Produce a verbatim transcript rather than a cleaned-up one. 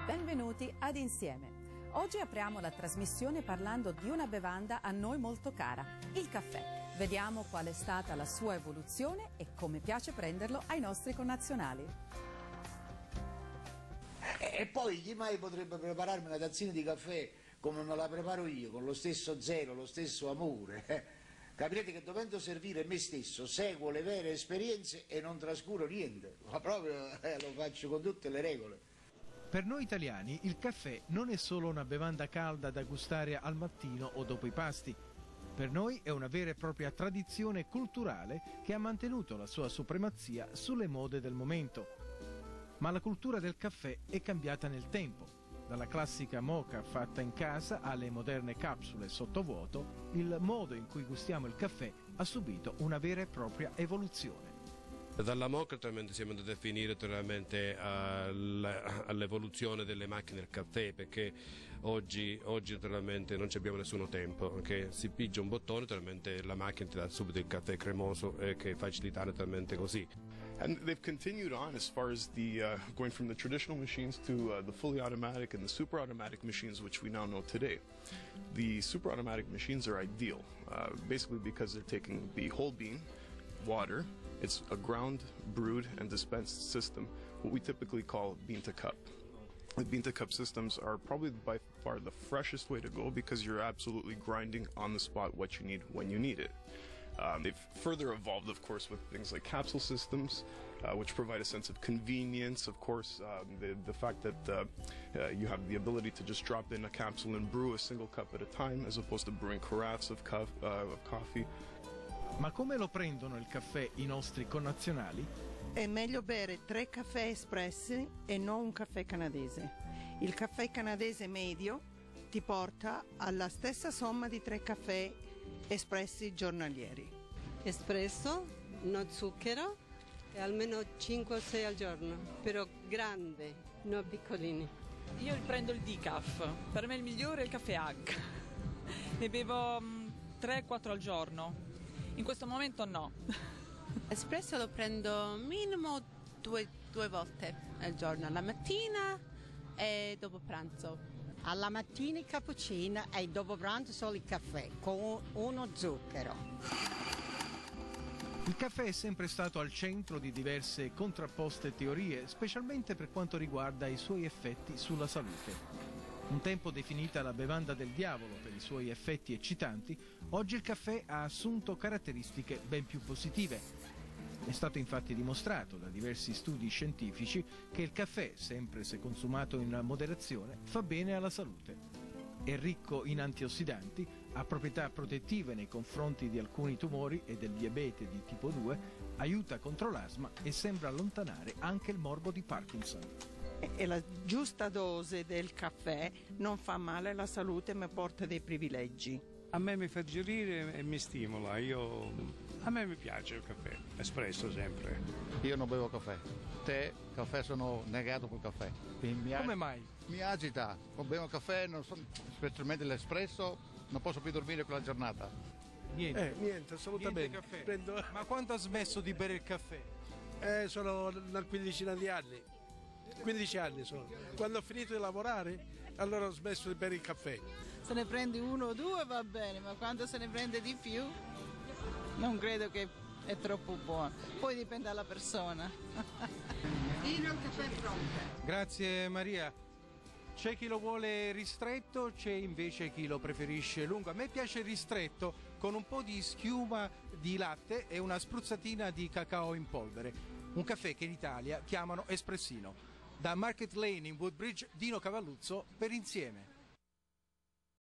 Benvenuti ad Insieme. Oggi apriamo la trasmissione parlando di una bevanda a noi molto cara, il caffè. Vediamo qual è stata la sua evoluzione e come piace prenderlo ai nostri connazionali. E poi chi mai potrebbe prepararmi una tazzina di caffè come me la preparo io, con lo stesso zelo, lo stesso amore? Eh? Capirete che dovendo servire me stesso seguo le vere esperienze e non trascuro niente, ma proprio eh, lo faccio con tutte le regole. Per noi italiani il caffè non è solo una bevanda calda da gustare al mattino o dopo i pasti. Per noi è una vera e propria tradizione culturale che ha mantenuto la sua supremazia sulle mode del momento. Ma la cultura del caffè è cambiata nel tempo. Dalla classica moka fatta in casa alle moderne capsule sottovuoto, il modo in cui gustiamo il caffè ha subito una vera e propria evoluzione. Dalla moka siamo andati a finire all'evoluzione delle macchine del caffè, perché oggi, oggi non abbiamo nessuno tempo, che si pigia un bottone, la macchina ti dà subito il caffè cremoso e che facilita talmente così. And they've continued on as far as the uh, going from the traditional machines to uh, the fully automatic and the super automatic machines, which we now know today. The super automatic machines are ideal, uh, basically because they're taking the whole bean, water. It's a ground, brewed, and dispensed system, what we typically call bean to cup. The bean to cup systems are probably by far the freshest way to go because you're absolutely grinding on the spot what you need when you need it. Um, they've further evolved, of course, with things like capsule systems, uh, which provide a sense of convenience. Of course, um, the, the fact that uh, uh, you have the ability to just drop in a capsule and brew a single cup at a time, as opposed to brewing carafes of, co uh, of coffee. Ma come lo prendono il caffè i nostri connazionali? È meglio bere tre caffè espressi e non un caffè canadese. Il caffè canadese medio ti porta alla stessa somma di tre caffè espressi giornalieri. Espresso, no zucchero e almeno cinque o sei al giorno, però grande, non piccolini. Io prendo il decaf, per me il migliore è il caffè H. Ne bevo tre quattro al giorno. In questo momento no. Espresso lo prendo minimo due, due volte al giorno, la mattina e dopo pranzo. Alla mattina il cappuccino e dopo pranzo solo il caffè con uno zucchero. Il caffè è sempre stato al centro di diverse contrapposte teorie, specialmente per quanto riguarda i suoi effetti sulla salute. Un tempo definita la bevanda del diavolo per i suoi effetti eccitanti, oggi il caffè ha assunto caratteristiche ben più positive. È stato infatti dimostrato da diversi studi scientifici che il caffè, sempre se consumato in moderazione, fa bene alla salute. È ricco in antiossidanti, ha proprietà protettive nei confronti di alcuni tumori e del diabete di tipo due, aiuta contro l'asma e sembra allontanare anche il morbo di Parkinson. E la giusta dose del caffè non fa male alla salute ma porta dei privilegi. A me mi fa gioire e mi stimola. Io, a me mi piace il caffè, espresso sempre. Io non bevo caffè. Tè, caffè, sono negato col caffè. Mi Come mai? Mi agita. Non bevo caffè, non so, specialmente l'espresso, non posso più dormire quella giornata. Niente. Eh, niente, assolutamente. Niente caffè. Prendo... Ma quanto ha smesso di bere il caffè? Eh, sono una quindicina di anni. quindici anni sono. Quando ho finito di lavorare, allora ho smesso di bere il caffè. Se ne prendi uno o due va bene, ma quando se ne prende di più non credo che è troppo buono. Poi dipende dalla persona. Vino, caffè pronto. Grazie Maria. C'è chi lo vuole ristretto, c'è invece chi lo preferisce lungo. A me piace ristretto con un po' di schiuma di latte e una spruzzatina di cacao in polvere. Un caffè che in Italia chiamano espressino. Da Market Lane in Woodbridge, Dino Cavalluzzo per Insieme.